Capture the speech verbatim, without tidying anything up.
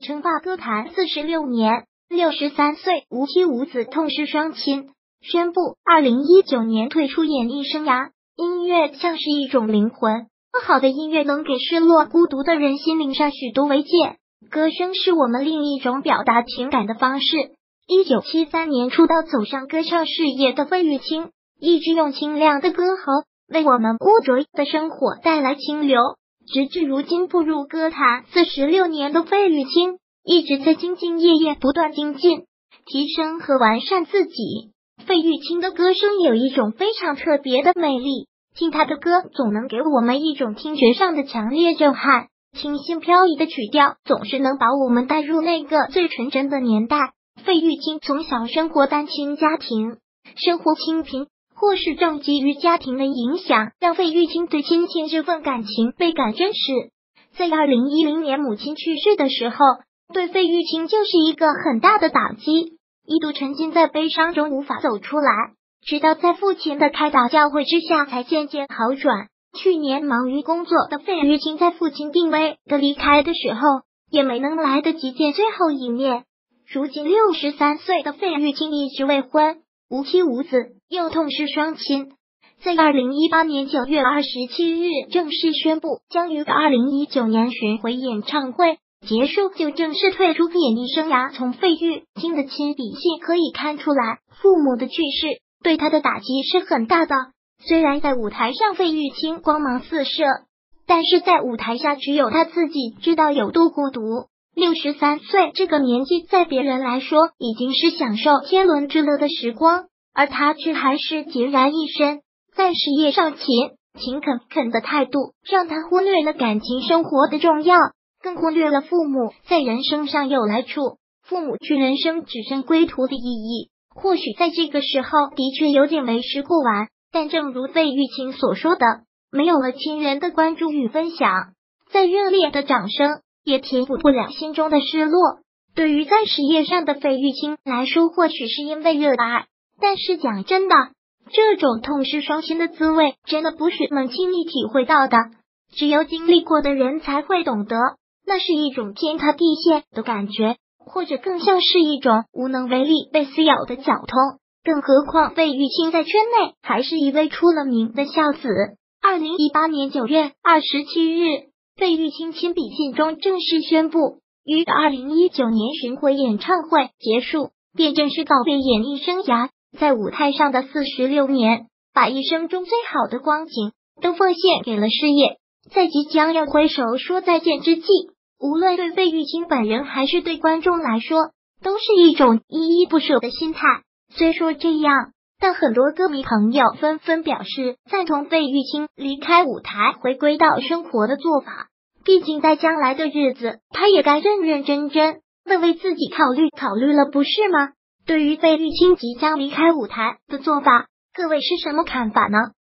称霸歌坛四十六年，六十三岁无妻无子，痛失双亲，宣布二零一九年退出演艺生涯。音乐像是一种灵魂，好的音乐能给失落孤独的人心灵上许多慰藉。歌声是我们另一种表达情感的方式。一九七三年出道走上歌唱事业的费玉清，一直用清亮的歌喉为我们污浊的生活带来清流。直至如今步入歌坛四十六年的费玉清，一直在兢兢业业不断精进、提升和完善自己。费玉清的歌声有一种非常特别的魅力，听他的歌总能给我们一种听觉上的强烈震撼，清新飘逸的曲调总是能把我们带入那个最纯真的年代。费玉清从小生活单亲家庭，生活清贫，或是正基于家庭的影响，让费玉清对亲情这份感情倍感真实。在二零一零年母亲去世的时候，对费玉清就是一个很大的打击，一度沉浸在悲伤中无法走出来，直到在父亲的开导教诲之下才渐渐好转。去年忙于工作的费玉清在父亲病危的离开的时候，也没能来得及见最后一面。如今六十三岁的费玉清一直未婚，无妻无子，又痛失双亲，在二零一八年九月二十七日正式宣布将于二零一九年巡回演唱会结束就正式退出演艺生涯。从费玉清的亲笔信可以看出来，父母的去世对他的打击是很大的。虽然在舞台上费玉清光芒四射，但是在舞台下只有他自己知道有多孤独。六十三岁这个年纪，在别人来说已经是享受天伦之乐的时光，而他却还是孑然一身。在事业上勤勤恳恳的态度，让他忽略了感情生活的重要，更忽略了父母在人生上有来处。父母去人生只剩归途的意义，或许在这个时候的确有点为时过晚，但正如费玉清所说的，没有了亲人的关注与分享，再热烈的掌声也填补不了心中的失落。对于在事业上的费玉清来说，或许是因为热爱，但是讲真的，这种痛失双亲的滋味真的不是能轻易体会到的，只有经历过的人才会懂得，那是一种天塌地陷的感觉，或者更像是一种无能为力被撕咬的绞痛。更何况费玉清在圈内还是一位出了名的孝子。二零一八年九月二十七日，费玉清亲笔信中正式宣布，于二零一九年巡回演唱会结束，便正式告别演艺生涯。在舞台上的四十六年，把一生中最好的光景都奉献给了事业。在即将要挥手说再见之际，无论对费玉清本人还是对观众来说，都是一种依依不舍的心态。虽说这样，但很多歌迷朋友纷纷表示赞同费玉清离开舞台回归到生活的做法。毕竟在将来的日子，他也该认认真真的为自己考虑考虑了，不是吗？对于费玉清即将离开舞台的做法，各位是什么看法呢？